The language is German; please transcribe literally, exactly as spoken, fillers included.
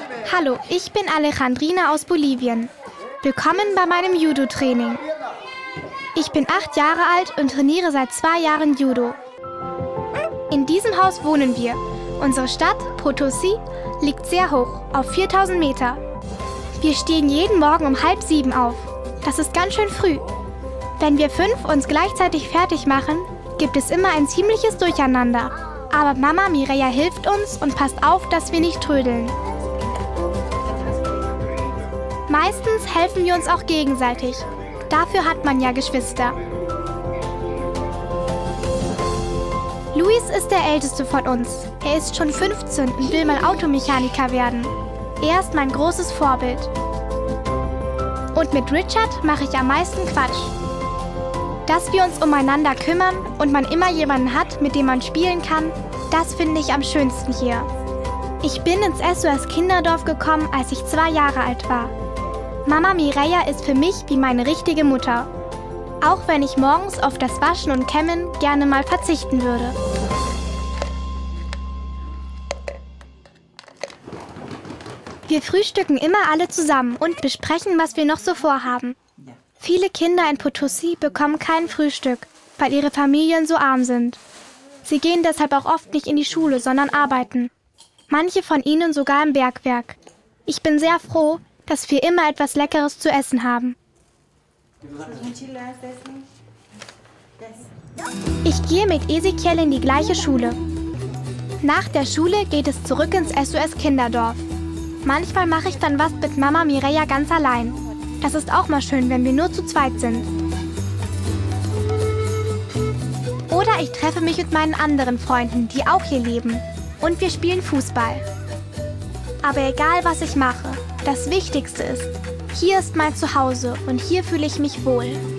Hallo, ich bin Alejandrina aus Bolivien. Willkommen bei meinem Judo-Training. Ich bin acht Jahre alt und trainiere seit zwei Jahren Judo. In diesem Haus wohnen wir. Unsere Stadt, Potosí, liegt sehr hoch, auf viertausend Meter. Wir stehen jeden Morgen um halb sieben auf. Das ist ganz schön früh. Wenn wir fünf uns gleichzeitig fertig machen, gibt es immer ein ziemliches Durcheinander. Aber Mama Mireia hilft uns und passt auf, dass wir nicht trödeln. Meistens helfen wir uns auch gegenseitig. Dafür hat man ja Geschwister. Luis ist der Älteste von uns. Er ist schon fünfzehn und will mal Automechaniker werden. Er ist mein großes Vorbild. Und mit Richard mache ich am meisten Quatsch. Dass wir uns umeinander kümmern und man immer jemanden hat, mit dem man spielen kann, das finde ich am schönsten hier. Ich bin ins S O S Kinderdorf gekommen, als ich zwei Jahre alt war. Mama Mireia ist für mich wie meine richtige Mutter. Auch wenn ich morgens auf das Waschen und Kämmen gerne mal verzichten würde. Wir frühstücken immer alle zusammen und besprechen, was wir noch so vorhaben. Viele Kinder in Potosí bekommen kein Frühstück, weil ihre Familien so arm sind. Sie gehen deshalb auch oft nicht in die Schule, sondern arbeiten. Manche von ihnen sogar im Bergwerk. Ich bin sehr froh, dass wir immer etwas Leckeres zu essen haben. Ich gehe mit Ezekiel in die gleiche Schule. Nach der Schule geht es zurück ins S O S Kinderdorf. Manchmal mache ich dann was mit Mama Mireia ganz allein. Das ist auch mal schön, wenn wir nur zu zweit sind. Oder ich treffe mich mit meinen anderen Freunden, die auch hier leben. Und wir spielen Fußball. Aber egal, was ich mache, das Wichtigste ist, hier ist mein Zuhause und hier fühle ich mich wohl.